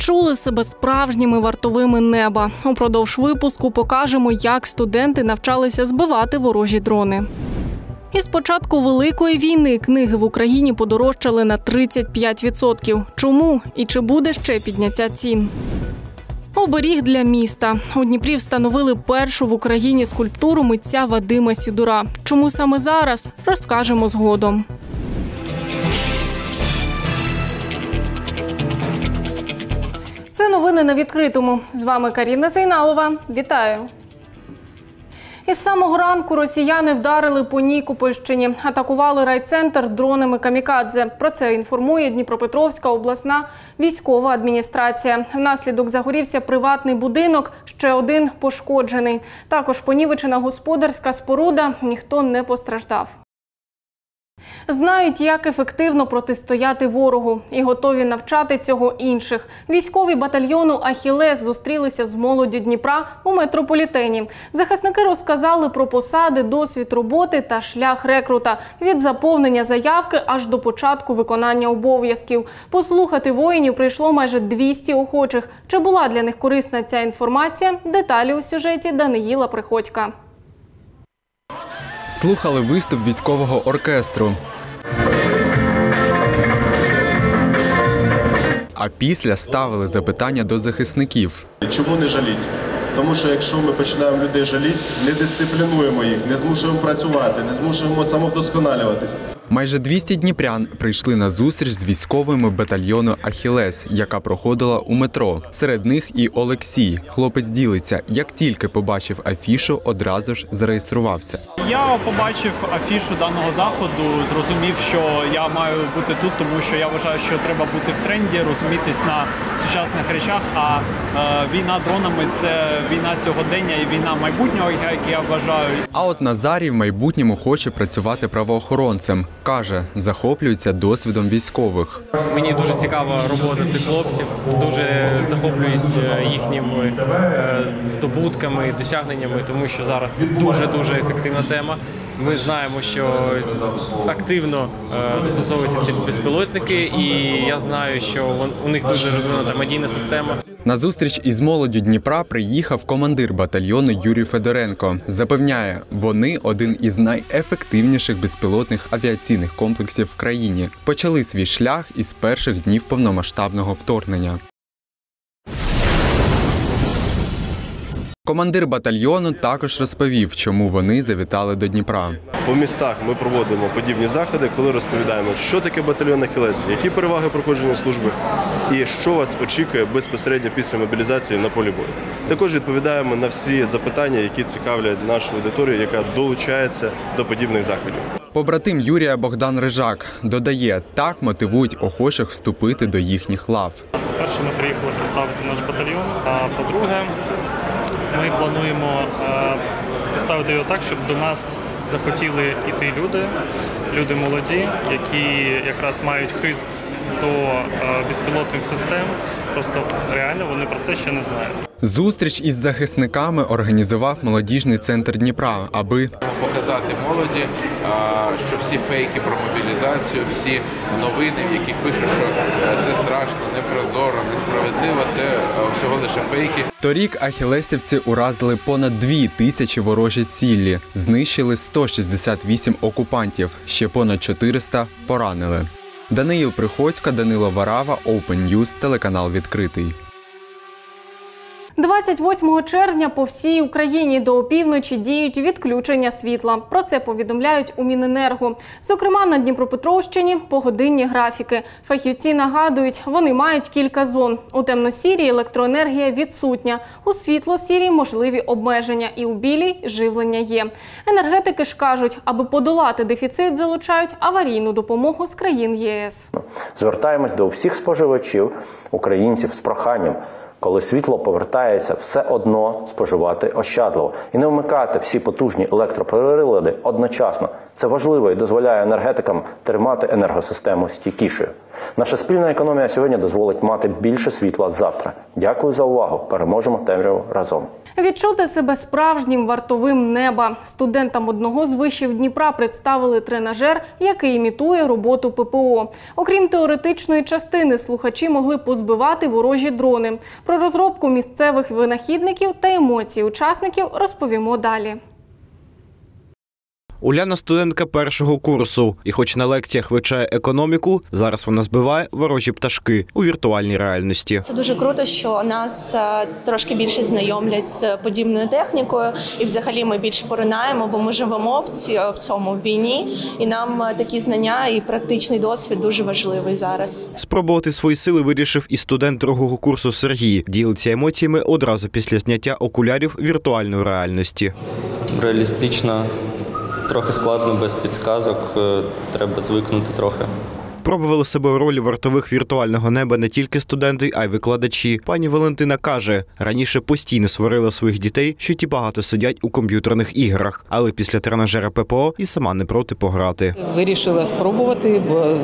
Відчули себе справжніми вартовими неба. Упродовж випуску покажемо, як студенти навчалися збивати ворожі дрони. Із початку Великої війни книги в Україні подорожчали на 35%. Чому? І чи буде ще підняття цін? Оберіг для міста. У Дніпрі встановили першу в Україні скульптуру митця Вадима Сідура. Чому саме зараз? Розкажемо згодом. Це новини на відкритому. З вами Каріна Зейналова. Вітаю! Із самого ранку росіяни вдарили по Нікопольщині. Атакували райцентр дронами камікадзе. Про це інформує Дніпропетровська обласна військова адміністрація. Внаслідок загорівся приватний будинок, ще один пошкоджений. Також понівечена господарська споруда, ніхто не постраждав. Знають, як ефективно протистояти ворогу і готові навчати цього інших. Військові батальйону «Ахілес» зустрілися з молоддю Дніпра у метрополітені. Захисники розказали про посади, досвід роботи та шлях рекрута. Від заповнення заявки аж до початку виконання обов'язків. Послухати воїнів прийшло майже 200 охочих. Чи була для них корисна ця інформація? Деталі у сюжеті Даниїла Приходька. Слухали виступ військового оркестру. А після ставили запитання до захисників. Чому не жаліть? Тому що якщо ми починаємо людей жаліти, не дисциплінуємо їх, не змушуємо працювати, не змушуємо самовдосконалюватися. Майже 200 дніпрян прийшли на зустріч з військовими батальйону «Ахілес», яка проходила у метро. Серед них і Олексій. Хлопець ділиться, як тільки побачив афішу, одразу ж зареєструвався. Я побачив афішу даного заходу, зрозумів, що я маю бути тут, тому що я вважаю, що треба бути в тренді, розумітись на сучасних речах, а війна дронами – це війна сьогодення і війна майбутнього, як я вважаю. А от Назарій в майбутньому хоче працювати правоохоронцем. Каже, захоплюється досвідом військових. Мені дуже цікава робота цих хлопців, дуже захоплююсь їхніми здобутками, досягненнями, тому що зараз дуже-дуже ефективна тема. Ми знаємо, що активно застосовуються ці безпілотники, і я знаю, що у них дуже розвинута медійна система. На зустріч із молоддю Дніпра приїхав командир батальйону Юрій Федоренко. Запевняє, вони один із найефективніших безпілотних авіаційних комплексів в країні. Почали свій шлях із перших днів повномасштабного вторгнення. Командир батальйону також розповів, чому вони завітали до Дніпра. По містах ми проводимо подібні заходи, коли розповідаємо, що таке батальйон «Ахілес», які переваги проходження служби і що вас очікує безпосередньо після мобілізації на полі бою. Також відповідаємо на всі запитання, які цікавлять нашу аудиторію, яка долучається до подібних заходів. Побратим Юрія Богдан Рижак додає, так мотивують охочих вступити до їхніх лав. По-перше, ми приїхали представити наш батальйон, а по-друге, ми плануємо поставити його так, щоб до нас захотіли йти люди молоді, які якраз мають хист до безпілотних систем, просто реально вони про це ще не знають. Зустріч із захисниками організував молодіжний центр Дніпра, аби показати молоді, що всі фейки про мобілізацію, всі новини, в яких пишуть, що це страшно, непрозоро, несправедливо, це всього лише фейки. Торік ахілесівці уразили понад 2000 ворожі цілі, знищили 168 окупантів, ще понад 400 поранили. Даниїл Приходько, Данило Варава, Open News, телеканал «Відкритий». 28 червня по всій Україні до опівночі діють відключення світла. Про це повідомляють у Міненерго. Зокрема, на Дніпропетровщині погодинні графіки. Фахівці нагадують, вони мають кілька зон. У темно-сірій електроенергія відсутня, у світло-сірій можливі обмеження і у білій живлення є. Енергетики ж кажуть, аби подолати дефіцит, залучають аварійну допомогу з країн ЄС. Звертаємось до всіх споживачів, українців з проханням, коли світло повертається, все одно споживати ощадливо. І не вмикати всі потужні електроприлади одночасно. Це важливо і дозволяє енергетикам тримати енергосистему стійкішою. Наша спільна економія сьогодні дозволить мати більше світла завтра. Дякую за увагу. Переможемо темряву разом. Відчути себе справжнім вартовим неба. Студентам одного з вишів Дніпра представили тренажер, який імітує роботу ППО. Окрім теоретичної частини, слухачі могли позбивати ворожі дрони. Про розробку місцевих винахідників та емоції учасників розповімо далі. Уляна – студентка першого курсу. І хоч на лекціях вивчає економіку, зараз вона збиває ворожі пташки у віртуальній реальності. Це дуже круто, що нас трошки більше знайомлять з подібною технікою. І взагалі ми більше поринаємо, бо ми живемо в цьому війні. І нам такі знання і практичний досвід дуже важливий зараз. Спробувати свої сили вирішив і студент другого курсу Сергій. Ділиться емоціями одразу після зняття окулярів віртуальної реальності. Реалістично. Трохи складно, без підказок, треба звикнути трохи. Пробували себе у ролі вартових віртуального неба не тільки студенти, а й викладачі. Пані Валентина каже, раніше постійно сварила своїх дітей, що ті багато сидять у комп'ютерних іграх, але після тренажера ППО і сама не проти пограти. Вирішила спробувати, бо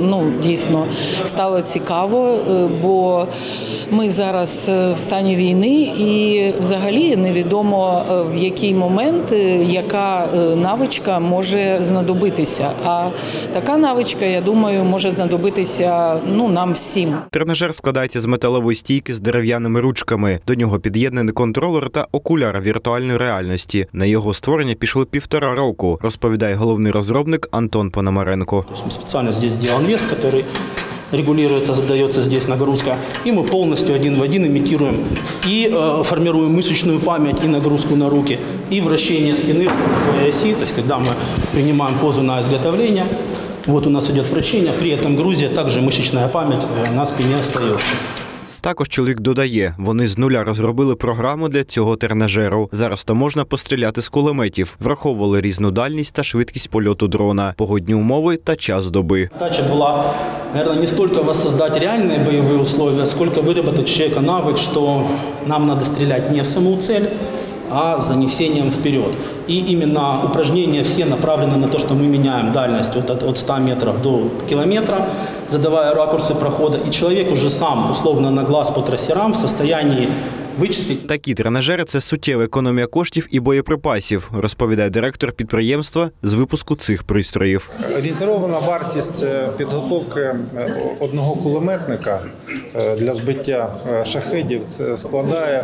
дійсно стало цікаво, бо ми зараз в стані війни і взагалі невідомо в який момент, яка навичка може знадобитися. А така навичка, я думаю, може знадобитися нам всім. Тренажер складається з металевої стійки з дерев'яними ручками. До нього під'єднаний контролер та окуляр віртуальної реальності. На його створення пішло 1,5 року, розповідає головний розробник Антон Пономаренко. Спеціально тут зроблений вес, який регулируется, задается здесь нагрузка, и мы полностью один в один имитируем и формируем мышечную память и нагрузку на руки, и вращение спины вокруг своей оси, то есть когда мы принимаем позу на изготовление, вот у нас идет вращение, при этом грузе также мышечная память на спине остается. Також чоловік додає, вони з нуля розробили програму для цього тренажеру. Зараз то можна постріляти з кулеметів. Враховували різну дальність та швидкість польоту дрона, погодні умови та час доби. Задача була, наверное, не столько воссоздать реальные боевые условия, сколько выработать у человека навык, что нам надо стрелять не в саму цель, а с занесением вперед. И именно упражнения все направлены на то, что мы меняем дальность от 100 метров до километра, задавая ракурсы прохода. И человек уже сам, условно на глаз по трассерам, в состоянии вичислити. Такі тренажери – це суттєва економія коштів і боєприпасів, розповідає директор підприємства з випуску цих пристроїв. Орієнтована вартість підготовки одного кулеметника для збиття шахедів складає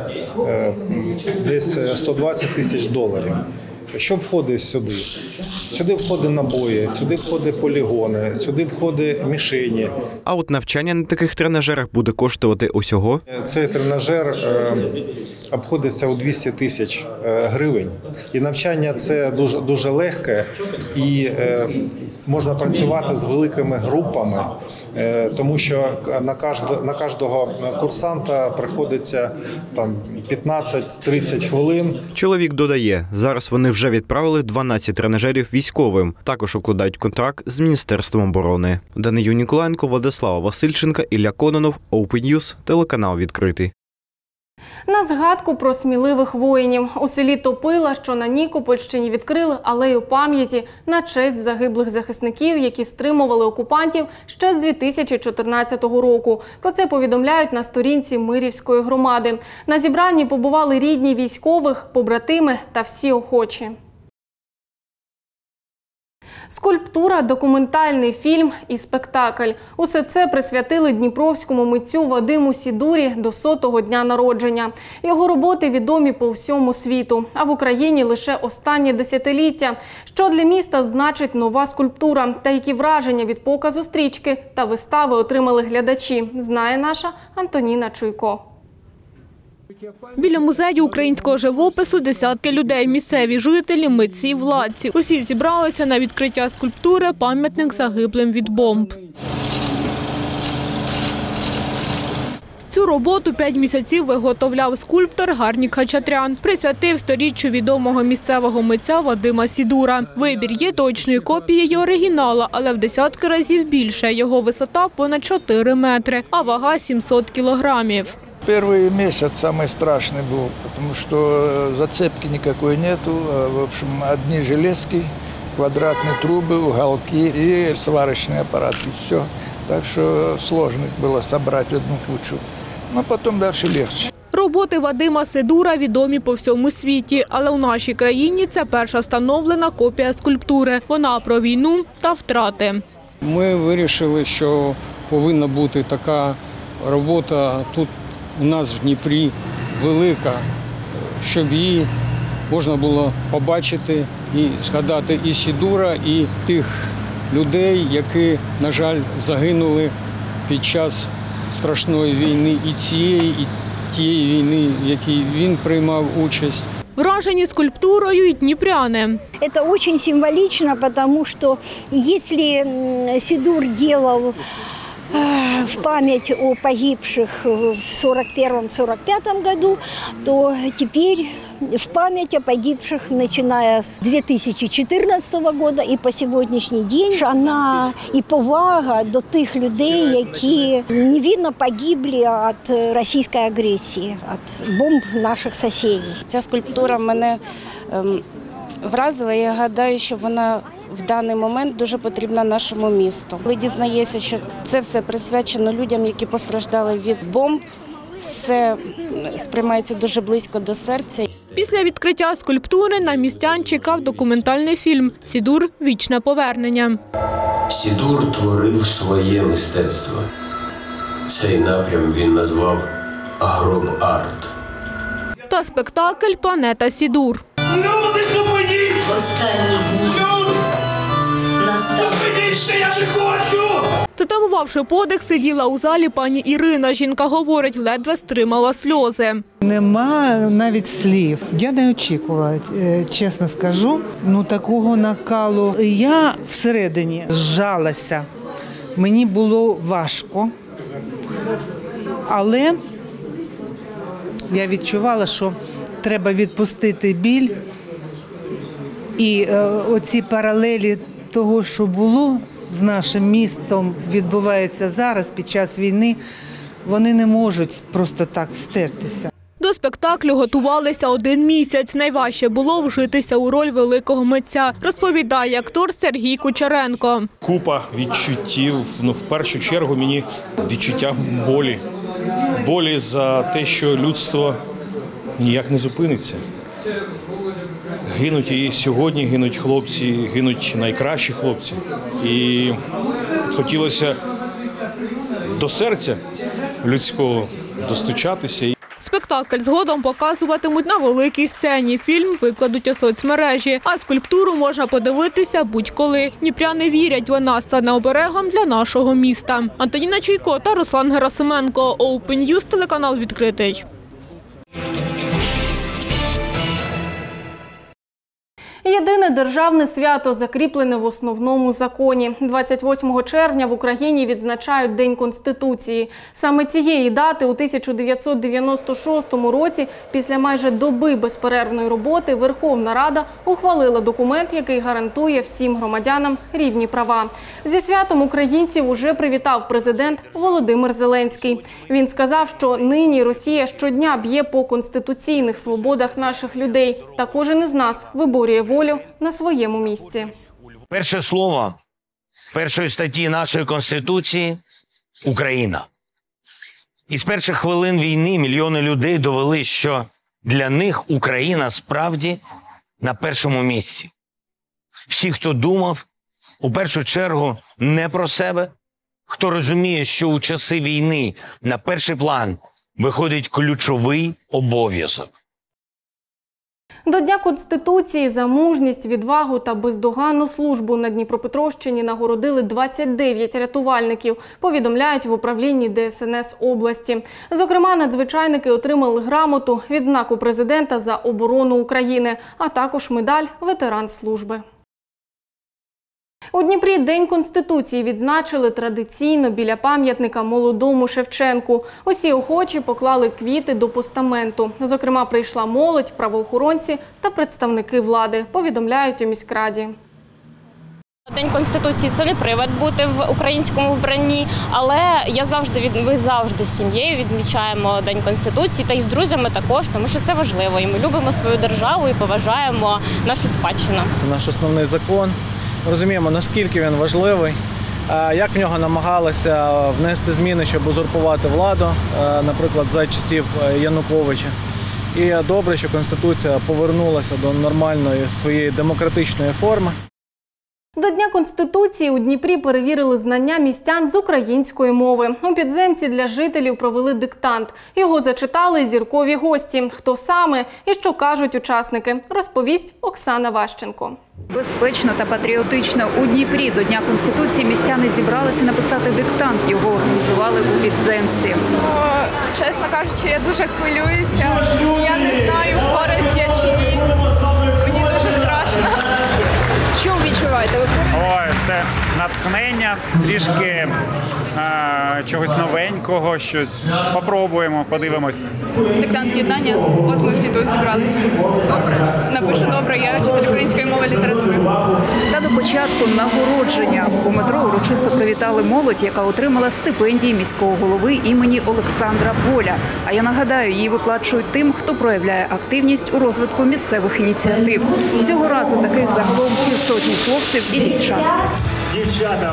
десь 120 тисяч доларів. Що входить сюди? Сюди входить набої, сюди входить полігони, сюди входить мішені. А от навчання на таких тренажерах буде коштувати усього? Цей тренажер обходиться у 200 тисяч гривень. І навчання це дуже легке і можна працювати з великими групами, тому що на кожного курсанта приходиться 15-30 хвилин. Чоловік додає, зараз вони вже відправили 12 тренажерів військовим. Також укладають контракт з Міністерством оборони. Данию Ніколаєнко, Владислава Васильченка, Ілля Кононов, Open News, телеканал «Відкритий». На згадку про сміливих воїнів. У селі Топила, що на Нікопольщині, відкрили алею пам'яті на честь загиблих захисників, які стримували окупантів ще з 2014 року. Про це повідомляють на сторінці Мирівської громади. На зібранні побували рідні військових, побратими та всі охочі. Скульптура, документальний фільм і спектакль. Усе це присвятили дніпровському митцю Вадиму Сідурі до 100-го дня народження. Його роботи відомі по всьому світу, а в Україні лише останнє десятиліття. Що для міста значить нова скульптура та які враження від показу стрічки та вистави отримали глядачі, знає наша Антоніна Чуйко. Біля музею українського живопису десятки людей – місцеві жителі, митці, владці. Усі зібралися на відкриття скульптури «Пам'ятник загиблим від бомб». Цю роботу 5 місяців виготовляв скульптор Гарнік Хачатрян. Присвятив сторіччю відомого місцевого митця Вадима Сідура. Вибір є точною копією оригінала, але в десятки разів більше. Його висота – понад 4 метри, а вага – 700 кілограмів. Первый месяц самый страшный был, потому что зацепки никакой нету. В общем, одни железки, квадратные трубы, уголки и сварочный аппарат, и все. Так что сложность было собрать одну кучу. Но потом дальше легче. Роботи Вадима Сидура відомі по всьому світі, але у нашій країні це перша встановлена копія скульптури. Вона про війну та втрати. Ми вирішили, що повинна бути така робота тут у нас в Дніпрі велика, щоб її можна було побачити і згадати і Сидура, і тих людей, які, на жаль, загинули під час страшної війни, і цієї, і тієї війни, в якій він приймав участь. Вражені скульптурою й дніпряни. Это очень символично, потому что если Сидур делал в память о погибших в 1941-1945 году, то теперь в память о погибших, начиная с 2014 года і по сьогоднішній день, шана і повага до тих людей, які невинно погибли від російської агресії, від бомб наших сусідів. Ця скульптура мене вразила, я гадаю, що вона в даний момент дуже потрібна нашому місту. Коли дізнаєшся, що це все присвячено людям, які постраждали від бомб, все сприймається дуже близько до серця. Після відкриття скульптури на містян чекав документальний фільм «Сидур. Вічне повернення». Сидур творив своє мистецтво. Цей напрям він назвав «Агроб-арт». Та спектакль «Планета Сидур». Люди, зупиніться! Останні дні. Зупиніться, я не хочу! Затамувавши подих, сиділа у залі пані Ірина. Жінка говорить, ледве стримала сльози. Нема навіть слів. Я не очікувала, чесно скажу, такого накалу. Я всередині зжалася. Мені було важко, але я відчувала, що треба відпустити біль. І оці паралелі того, що було з нашим містом, відбувається зараз під час війни, вони не можуть просто так стертися. До спектаклю готувалися 1 місяць. Найважче було вжитися у роль великого митця, розповідає актор Сергій Кучеренко. Купа відчуттів, в першу чергу мені відчуття болі. Болі за те, що людство ніяк не зупиниться. Гинуть і сьогодні, гинуть хлопці, гинуть найкращі хлопці. І хотілося до серця людського достучатися. Спектакль згодом показуватимуть на великій сцені. Фільм викладуть у соцмережі, а скульптуру можна подивитися будь-коли. Дніпряни вірять, вона стане оберегом для нашого міста. Антоніна Чуйко та Руслан Герасименко. Open News, телеканал «Відкритий». Єдине державне свято закріплене в основному законі. 28 червня в Україні відзначають День Конституції. Саме цієї дати у 1996 році, після майже доби безперервної роботи, Верховна Рада ухвалила документ, який гарантує всім громадянам рівні права. Зі святом українців уже привітав президент Володимир Зеленський. Він сказав, що нині Росія щодня б'є по конституційних свободах наших людей, та кожен із нас виборює волю на своєму місці. Перше слово першої статті нашої Конституції – Україна. І з перших хвилин війни мільйони людей довели, що для них Україна справді на першому місці. Всі, хто думав, у першу чергу, не про себе, хто розуміє, що у часи війни на перший план виходить ключовий обов'язок. До Дня Конституції за мужність, відвагу та бездоганну службу на Дніпропетровщині нагородили 29 рятувальників, повідомляють в управлінні ДСНС області. Зокрема, надзвичайники отримали грамоту, відзнаку президента за оборону України, а також медаль «Ветеран служби». У Дніпрі День Конституції відзначили традиційно біля пам'ятника молодому Шевченку. Усі охочі поклали квіти до постаменту. Зокрема, прийшла молодь, правоохоронці та представники влади, повідомляють у міськраді. День Конституції – це не привід бути в українському вбранні, але ми завжди з сім'єю відмічаємо День Конституції та й з друзями також, тому що це важливо. І ми любимо свою державу і поважаємо нашу спадщину. Це наш основний закон. Розуміємо, наскільки він важливий як в нього намагалися внести зміни, щоб узурпувати владу, наприклад, за часів Януковича. І добре, що Конституція повернулася до нормальної своєї демократичної форми. До Дня Конституції у Дніпрі перевірили знання містян з української мови. У підземці для жителів провели диктант. Його зачитали зіркові гості. Хто саме і що кажуть учасники, розповість Оксана Ващенко. Безпечно та патріотично у Дніпрі до Дня Конституції містяни зібралися написати диктант. Його організували у підземці. Чесно кажучи, я дуже хвилююся. Я не знаю, впораюсь я чи ні. Мені дуже страшно. Що ви відчуваєте? Ой, це натхнення, трішки чогось новенького, щось попробуємо, подивимось. Диктант єднання, от ми всі тут зібралися. Напишу добре, я вчитель української мови і літератури. Та до початку нагородження у метро урочисто привітали молодь, яка отримала стипендії міського голови імені Олександра Боля. А я нагадаю, її виплачують тим, хто проявляє активність у розвитку місцевих ініціатив. Цього разу таких загалом півсотні хлопців і дівчат. Дівчата.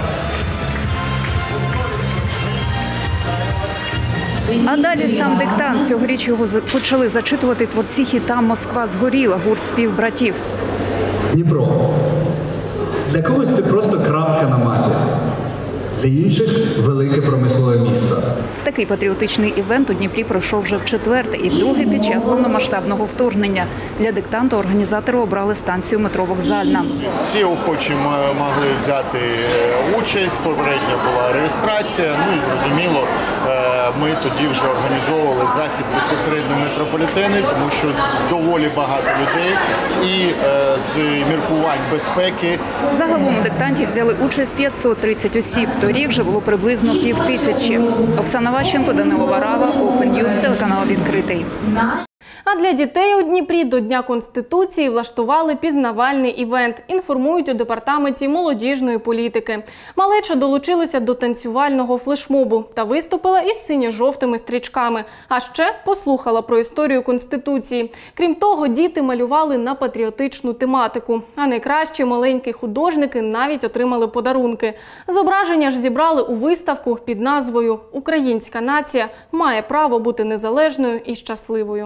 А далі сам диктант. Цьогоріч його почали зачитувати творці хіта «Москва згоріла», гурт співбратів. Дніпро. Для когось це просто крапка на мапі. Для інших – велике промислове місто. Такий патріотичний івент у Дніпрі пройшов вже вчетверте і вдруге під час повномасштабного вторгнення. Для диктанту організатори обрали станцію метро «Вокзальна». Всі охочі могли взяти участь, попередня була реєстрація, ну і зрозуміло, ми тоді вже організовували захід безпосередньо в метрополітені, тому що доволі багато людей і з міркувань безпеки. Загалом у диктанті взяли участь 530 осіб. Торік вже було приблизно 5000. Оксана Ващенко, Данило Варава, Open News, телеканал «Відкритий». А для дітей у Дніпрі до Дня Конституції влаштували пізнавальний івент, інформують у департаменті молодіжної політики. Малеча долучилася до танцювального флешмобу та виступила із синьо-жовтими стрічками. А ще послухала про історію Конституції. Крім того, діти малювали на патріотичну тематику. А найкращі маленькі художники навіть отримали подарунки. Зображення ж зібрали у виставку під назвою «Українська нація має право бути незалежною і щасливою».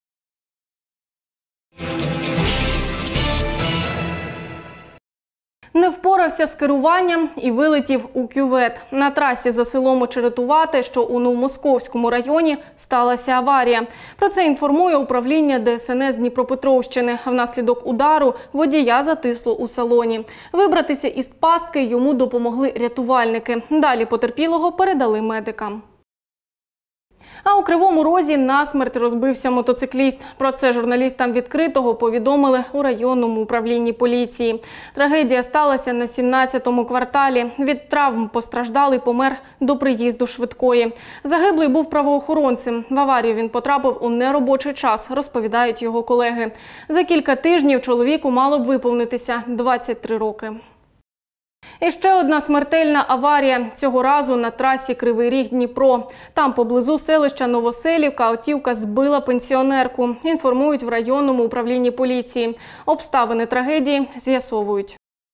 Не впорався з керуванням і вилетів у кювет. На трасі за селом Очеретувате, що у Новомосковському районі, сталася аварія. Про це інформує управління ДСНС Дніпропетровщини. Внаслідок удару водія затисло у салоні. Вибратися із пастки йому допомогли рятувальники. Далі потерпілого передали медикам. А у Кривому Розі насмерть розбився мотоцикліст. Про це журналістам «Відкритого» повідомили у районному управлінні поліції. Трагедія сталася на 17-му кварталі. Від травм постраждалий помер до приїзду швидкої. Загиблий був правоохоронцем. В аварію він потрапив у неробочий час, розповідають його колеги. За кілька тижнів чоловіку мало б виповнитися 23 роки. І ще одна смертельна аварія. Цього разу на трасі Кривий Ріг-Дніпро. Там поблизу селища Новоселівка автівка збила пенсіонерку. Інформують в районному управлінні поліції. Обставини трагедії з'ясовують.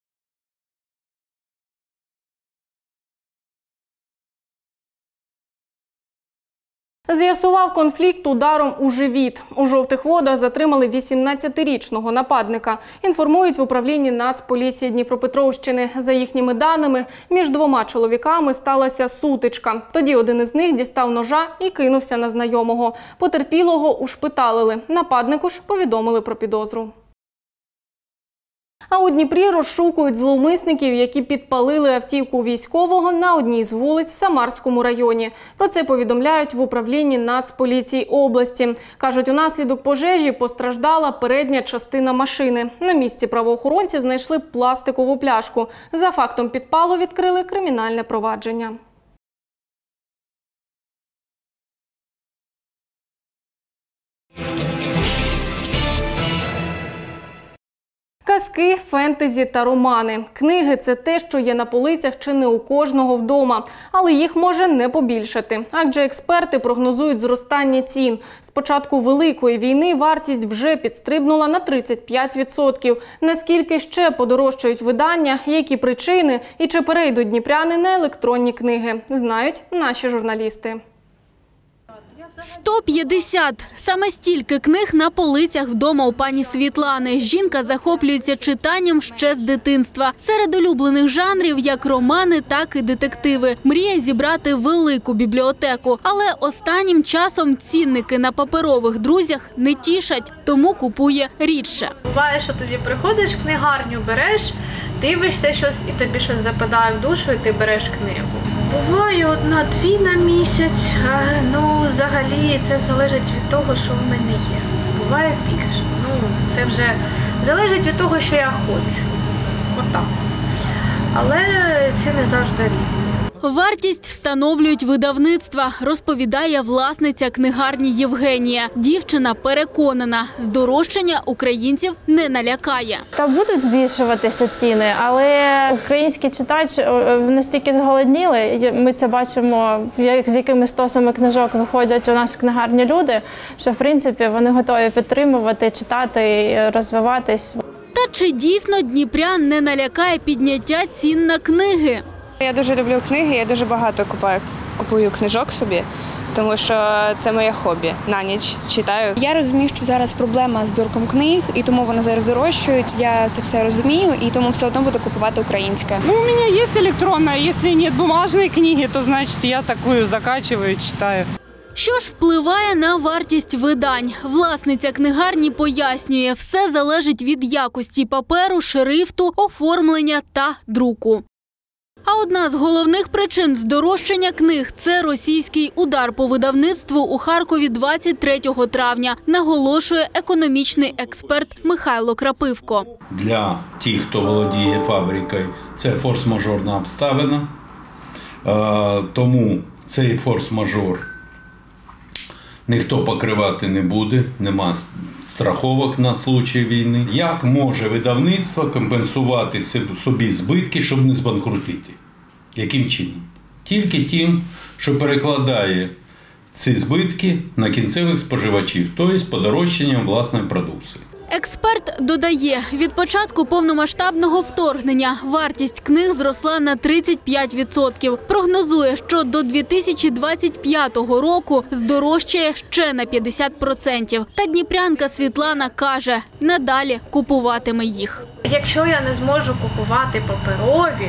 З'ясував конфлікт ударом у живіт. У Жовтих Водах затримали 18-річного нападника. Інформують в управлінні Нацполіції Дніпропетровщини. За їхніми даними, між двома чоловіками сталася сутичка. Тоді один із них дістав ножа і кинувся на знайомого. Потерпілого ушпиталили. Нападнику ж повідомили про підозру. А у Дніпрі розшукують зловмисників, які підпалили автівку військового на одній з вулиць в Самарському районі. Про це повідомляють в управлінні Нацполіції області. Кажуть, унаслідок пожежі постраждала передня частина машини. На місці правоохоронці знайшли пластикову пляшку. За фактом підпалу відкрили кримінальне провадження. Казки, фентезі та романи. Книги – це те, що є на полицях чи не у кожного вдома. Але їх може не побільшати. Адже експерти прогнозують зростання цін. З початку Великої війни вартість вже підстрибнула на 35%. Наскільки ще подорожчають видання, які причини і чи перейдуть дніпряни на електронні книги, знають наші журналісти. 150. Саме стільки книг на полицях вдома у пані Світлани. Жінка захоплюється читанням ще з дитинства. Серед улюблених жанрів як романи, так і детективи. Мріє зібрати велику бібліотеку. Але останнім часом цінники на паперових друзях не тішать, тому купує рідше. Буває, що тоді приходиш в книгарню, береш, дивишся щось і тобі щось западає в душу і ти береш книгу. Буває 1-2 на місяць, взагалі це залежить від того, що в мене є. Буває більше, це вже залежить від того, що я хочу. Отак. Але ціни завжди різні. Вартість встановлюють видавництва, розповідає власниця книгарні Євгенія. Дівчина переконана, здорожчання українців не налякає. Та будуть збільшуватися ціни, але український читач настільки зголодніли, ми це бачимо, з якими стосами книжок виходять у нас в книгарні люди, що в принципі вони готові підтримувати, читати і розвиватись. Та чи дійсно дніпрян не налякає підняття цін на книги? Я дуже люблю книги, я дуже багато купую книжок собі, тому що це моє хобі. На ніч читаю. Я розумію, що зараз проблема з друком книг, і тому вони зараз дорожчають. Я це все розумію, і тому все одно буду купувати українське. У мене є електронна, якщо немає бумажної книги, то значить я таку закачую, читаю. Що ж впливає на вартість видань? Власниця книгарні пояснює, все залежить від якості паперу, шрифту, оформлення та друку. А одна з головних причин здорожчання книг – це російський удар по видавництву у Харкові 23 травня, наголошує економічний експерт Михайло Крапивко. Для тих, хто володіє фабрикою, це форс-мажорна обставина, тому цей форс-мажор ніхто покривати не буде, нема страховок на случай війни. Як може видавництво компенсувати собі збитки, щоб не збанкрутити? Яким чином? Тільки тим, що перекладає ці збитки на кінцевих споживачів, тобто подорожчанням власної продукції. Експерт додає, від початку повномасштабного вторгнення вартість книг зросла на 35%. Прогнозує, що до 2025 року здорожчає ще на 50%. Та дніпрянка Світлана каже, надалі купуватиме їх. Якщо я не зможу купувати паперові,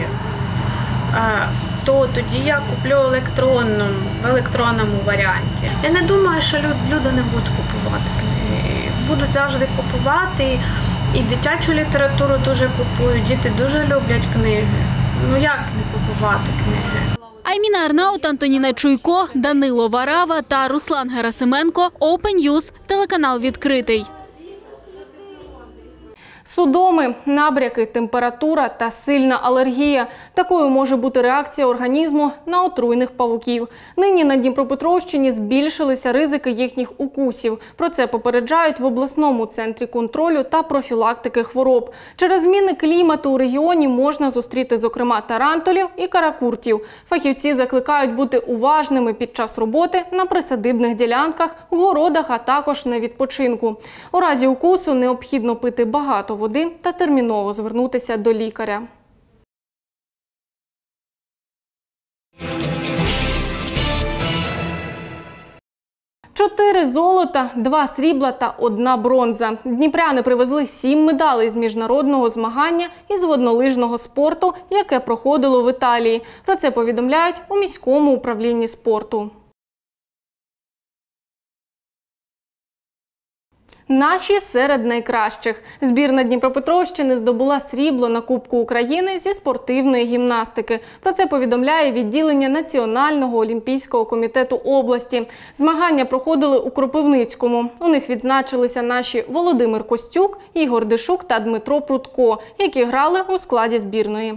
то тоді я куплю в електронному варіанті. Я не думаю, що люди не будуть купувати книги. Будуть завжди купувати, і дитячу літературу дуже купують, діти дуже люблять книги. Як не купувати книги? Айміна Арнаут, Антоніна Чуйко, Данило Варава та Руслан Герасименко. Open News, телеканал «Відкритий». Судоми, набряки, температура та сильна алергія. Такою може бути реакція організму на отруйних павуків. Нині на Дніпропетровщині збільшилися ризики їхніх укусів. Про це попереджають в обласному центрі контролю та профілактики хвороб. Через зміни клімату у регіоні можна зустріти, зокрема, тарантулів і каракуртів. Фахівці закликають бути уважними під час роботи на присадибних ділянках, в городах, а також на відпочинку. У разі укусу необхідно пити багато води та терміново звернутися до лікаря. Чотири золота, 2 срібла та 1 бронза. Дніпряни привезли 7 медалей з міжнародного змагання із воднолижного спорту, яке проходило в Італії. Про це повідомляють у міському управлінні спорту. Наші серед найкращих. Збірна Дніпропетровщини здобула срібло на Кубку України зі спортивної гімнастики. Про це повідомляє відділення Національного олімпійського комітету області. Змагання проходили у Кропивницькому. У них відзначилися наші Володимир Костюк, Ігор Дишук та Дмитро Прудко, які грали у складі збірної.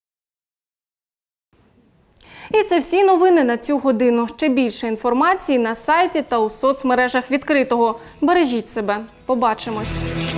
І це всі новини на цю годину. Ще більше інформації на сайті та у соцмережах відкритого. Бережіть себе. Побачимось.